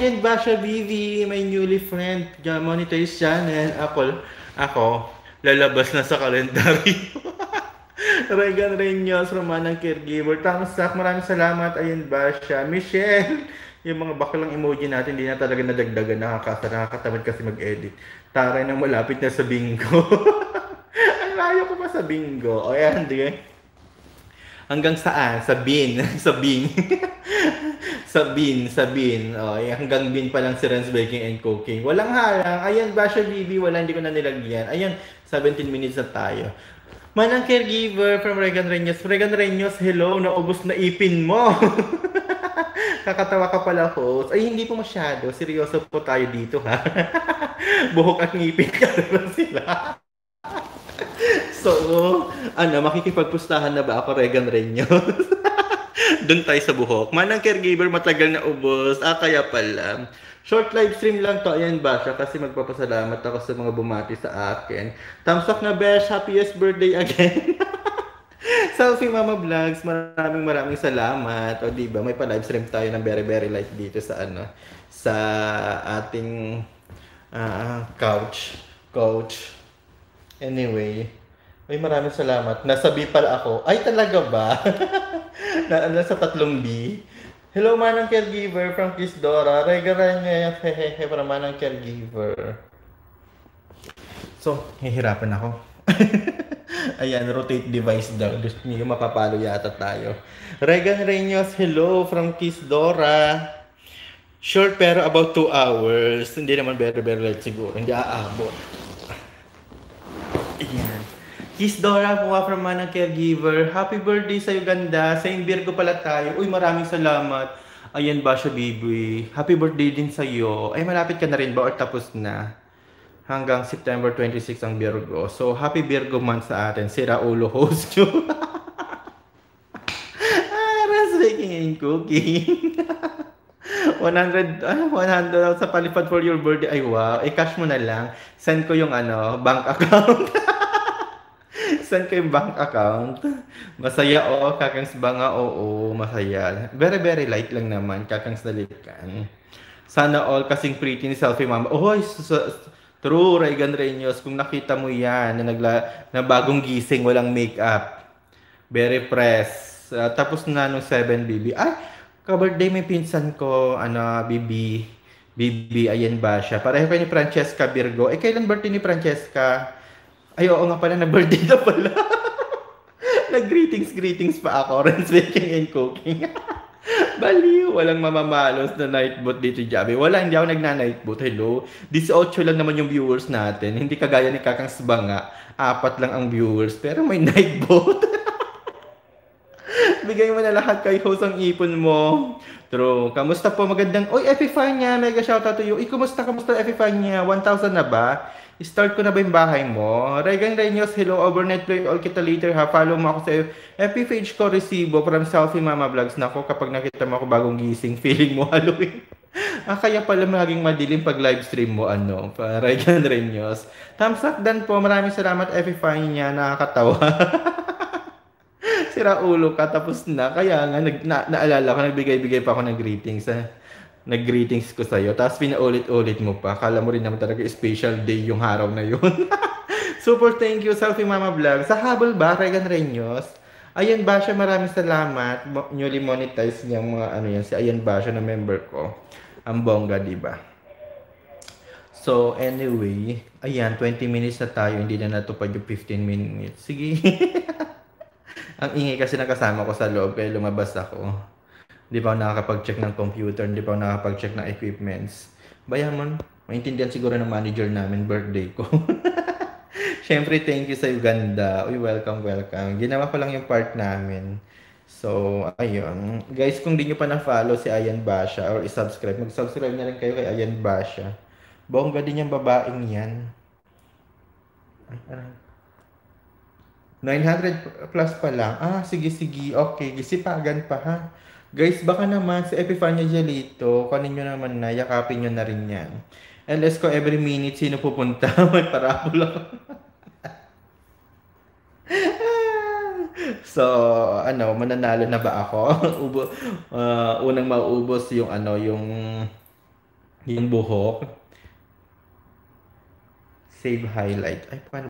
Ayan, Basha Vivi, my newly friend, monetize channel, Apple. Ako, lalabas na sa kalendaryo. Regan Renyos, Romanang Caregiver. Tamsak, maraming salamat. Ayun ba siya? Michelle, yung mga baklang emoji natin, hindi na talaga nadagdagan. Nakakatamad kasi mag-edit. Taray nang malapit na sa bingo. Ang layo ko pa sa bingo. O yan, di. Hanggang saan? Sa bin. Sa bin. sa bin. O, hanggang bin pa lang si Ren's Baking and Cooking. Walang halang. Ayan, Basha Bibi. Wala, hindi ko na nilagyan. Ayan, 17 minutes na tayo. Manang caregiver from Regan Renyos. Regan Renyos, hello, naubos na ipin mo. Kakatawa ka pala, host. Ay, hindi po masyado. Seryoso po tayo dito, ha? Buhok at ngipin ka naman sila. So, makikipagpustahan na ba ako, Regan Renyos? Doon tayo sa buhok. Manang caregiver, matagal na ubos. Kaya pala. Short live stream lang to. Ayan ba siya? Kasi magpapasalamat ako sa mga bumati sa akin. Thumbs up na, Besh. Happiest birthday again. Selfie Mama Vlogs, maraming salamat. O diba, may pa-live stream tayo ng very light dito sa sa ating couch. Anyway, ay maraming salamat. Nasa B pala ako. Ay talaga ba? Nasa 3B. Hello Manang Caregiver from Kiss Dora. Regaran niya yung hehehe para Manang Caregiver. So, hihirapan ako. Ayan, rotate device daw. Hindi mapapalo yata tayo. Regan Renyos, hello from Kiss Dora. Short pero about 2 hours. Hindi naman very late siguro. Hindi aabot. Ayan. Kiss Dora po from Manang Caregiver. Happy birthday sa Uganda. Sa Virgo pala tayo. Uy, maraming salamat. Ayan ba siya, baby? Happy birthday din sa'yo. Ay, malapit ka na rin ba or tapos na? Hanggang September 26 ang Virgo. So, happy Virgo month sa atin. Si Raulo host nyo. Ras baking and cooking. 100 sa palipad for your birthday. Ay, wow. I-cash mo na lang. Send ko yung bank account. Send ko yung bank account. Masaya kakangs ba nga? Oo, masaya. Very light lang naman. Kakangs nalikan. Sana all kasing pretty ni selfie mama. Oh, true, Regan Renyos. Kung nakita mo yan, na bagong gising, walang makeup. Very fresh. Tapos na nung 7BB. Ay, ka-birthday may pinsan ko, Bibi, ayan ba siya. Pareho kayo ni Francesca Virgo. Kailan birthday ni Francesca? Ay, oo nga pala, nag-birthday na pala. Nag-greetings pa ako. Ren's Baking and Cooking. Baliw, walang mamamalos na night boot dito, Javi. Wala, hindi ako nagna-night boot. Hello? 18 lang naman yung viewers natin. Hindi kagaya ni Kakang Sbanga. 4 lang ang viewers. Pero may night boot. Bigay mo na lahat kay host ang ipon mo. True. Kamusta po? Magandang... Oy, Epifania! Mega shoutout to you. Kamusta Epifania? 1,000 na ba? Start ko na ba yung bahay mo? Regan Renyos, hello, overnight play all kita later ha. Follow mo ako sa FB ko, resibo from Selfie Mama Vlogs. Nako, kapag nakita mo ako bagong gising, feeling mo Halloween. Kaya pala maging madilim pag live stream mo, Regan Renyos. Thumbs up dan po, maraming salamat Epifania, nakakatawa. Sira ulo ka, tapos na. Kaya nga, naalala ko, nagbigay-bigay pa ako ng greetings. Nag-greetings ko sa'yo. Tapos pinaulit-ulit mo pa. Kala mo rin naman talaga special day yung araw na yun. Super thank you, Selfie Mama Vlog. Sa habol ba, Regan Renyos? Ayan Basha, maraming salamat. Newly monetize niyang mga si Ayan Basha na member ko. Ang bongga, diba? So, anyway. Ayan, 20 minutes na tayo. Hindi na natupad yung 15 minutes. Sige. Ang ingay kasi nakasama ko sa loob. Kaya lumabas ako. Hindi pa ako nakakapag-check ng computer, hindi pa ako nakakapag-check ng equipments. Bayan mo, maintindihan siguro ng manager namin, birthday ko. Siyempre, thank you sa Uganda. Uy, welcome. Ginawa ko lang yung part namin. So, ayun. Guys, kung di nyo pa na-follow si Ayan Basha or i-subscribe, mag-subscribe na rin kayo kay Ayan Basha. Bongga din yung babaeng yan. Ay, 900 plus pa lang. Sige. Okay, gisipagan pa ha. Guys, baka naman sa Epifania Gelito, kunin nyo naman na, yakapin nyo na rin yan. LS ko every minute, sino pupunta? May parabola. So, mananalo na ba ako? Unang mauubos yung yung buhok. Save highlight. Ay, paano